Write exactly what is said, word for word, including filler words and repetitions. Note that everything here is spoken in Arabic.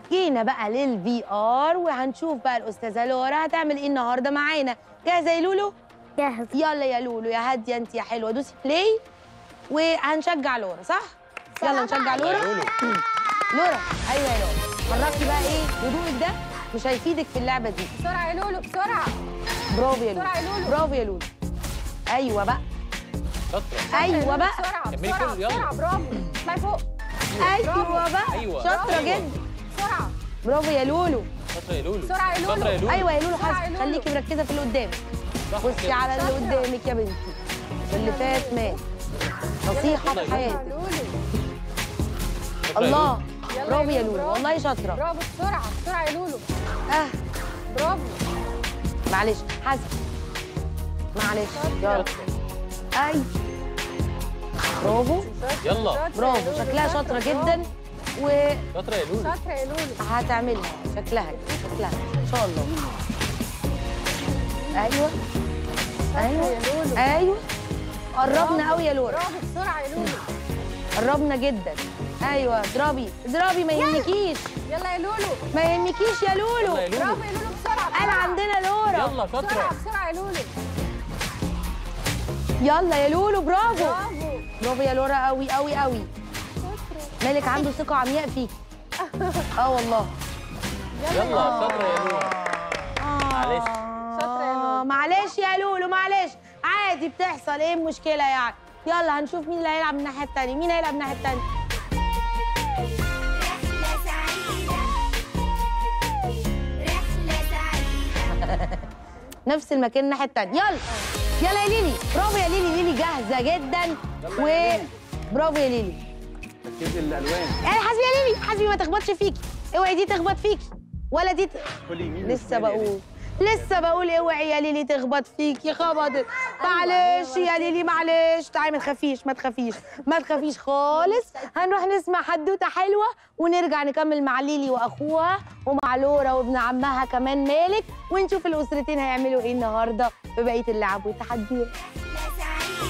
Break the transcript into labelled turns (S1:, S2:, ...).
S1: جينا بقى للفي ار وهنشوف بقى الاستاذه لورا هتعمل ايه النهارده معانا. جاهزه يا لولو؟
S2: جاهز.
S1: يلا يا لولو يا هاديه انت يا حلوه، دوسي بلاي وهنشجع لورا. صح؟ يلا نشجع لورا. لورا ايوه يا لورا، حركي بقى ايه هدوءك ده مش هيفيدك في اللعبه دي.
S3: بسرعه يا لولو بسرعه.
S1: برافو يا لولو،
S3: بسرعه يا لولو،
S1: برافو يا لولو. ايوه بقى
S4: شاطره.
S1: ايوه بقى
S3: بسرعه بسرعه بسرعه، برافو اطلعي فوق.
S1: ايوه بقى
S4: أيوة.
S1: شاطره
S4: أيوة.
S1: جدا.
S3: بسرعه
S1: برافو يا لولو.
S4: شاطره يا لولو.
S3: بسرعه يا لولو.
S4: شاطره يا لولو.
S1: ايوه يا لولو
S3: بسرعة يا
S1: حسن،
S3: لولو.
S1: خليكي مركزه في اللي قدامك.
S4: صح
S1: بصي
S4: كده.
S1: على اللي
S3: شاطرة.
S1: قدامك يا بنتي، اللي فات مات. نصيحه في
S4: يلا يا
S1: حياتك.
S3: لولو.
S4: شاطرة يا
S1: الله
S3: يلا
S1: برافو يا
S3: لولو،
S1: لولو،
S3: برافو.
S1: والله شاطره.
S3: برافو بسرعه بسرعه يا لولو.
S1: اه
S3: برافو.
S1: معلش حسن، معلش يلا.
S4: شاطرة.
S1: اي برافو
S4: يلا.
S3: شاطرة يا
S1: برافو،
S3: لولو،
S1: شكلها شاطره جدا وهتعملها
S4: شاطره يا لولو.
S3: شاطره يا لولو.
S1: شكلها شكلها ان شاء الله. ايوه ايوه
S3: يا لولو.
S1: ايوه قربنا قوي يا لورا،
S3: برافو بسرعه يا لولو.
S1: قربنا جدا. ايوه اضربي اضربي ما يهمكيش،
S3: يلا يا لولو.
S1: ما يهمكيش يا لولو.
S4: يلا يا لولو.
S3: برافو يا لولو بسرعه.
S1: قال عندنا لورا.
S4: يلا
S3: بسرعه
S4: شاطره.
S3: بسرعه يا لولو.
S1: يلا يا لولو برافو.
S3: برافو.
S1: برافو يا لورا قوي قوي قوي. مالك عنده ثقة عمياء فيك. اه والله.
S4: يلا شاطره يا لولو. معلش.
S3: شاطرة يا لولو.
S1: معلش يا لولو معلش، عادي بتحصل، ايه المشكلة يعني؟ يلا هنشوف مين اللي هيلعب من الناحية التانية، مين هيلعب من الناحية التانية؟
S2: رحلة سعيدة رحلة سعيدة.
S1: نفس المكان الناحية التانية. يلا يلا يا ليلي، برافو يا ليلي، ليلي جاهزة جدا و برافو يا ليلي.
S5: ركزي الالوان.
S1: يعني حاسبي يا ليلي، حاسبي ما تخبطش فيكي، اوعي دي تخبط فيكي ولا دي ت...
S5: كل يمين
S1: لسه
S5: وشمال يا
S1: بقول لسه بقول اوعي يا ليلي تخبط فيكي، خبطت. معلش يا ليلي معلش، تعالي ما تخافيش ما تخافيش ما تخافيش خالص. هنروح نسمع حدوته حلوه ونرجع نكمل مع ليلي واخوها ومع لورا وابن عمها كمان مالك، ونشوف الاسرتين هيعملوا ايه النهارده في بقيه اللعب والتحديات.